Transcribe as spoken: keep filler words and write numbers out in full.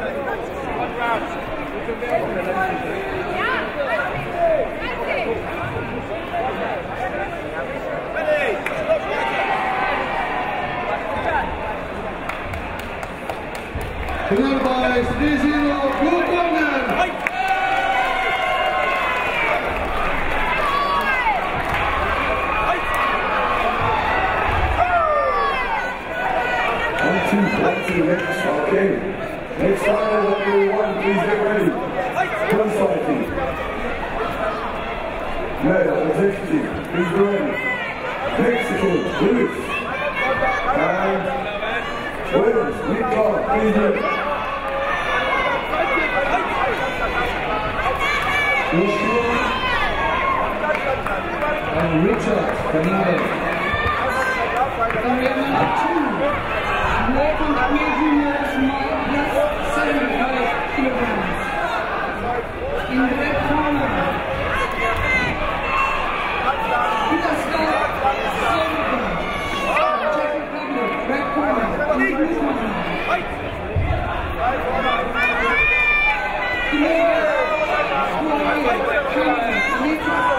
Gewonnen by three zero, Blue Corner. One, two, one, two, next, okay. Next final, number one, please get ready. Gun fighting. Male, executive, please be ready. Mexico, Lewis. And Williams, lead car, please be ready. Joshua and Richard Fernandez. Area number two, welcome to Junior Small Plus seventy-five kilograms. In the red corner, Miroslav Solika, Czech Republic, red corner. In the blue corner, Kimura Square, China,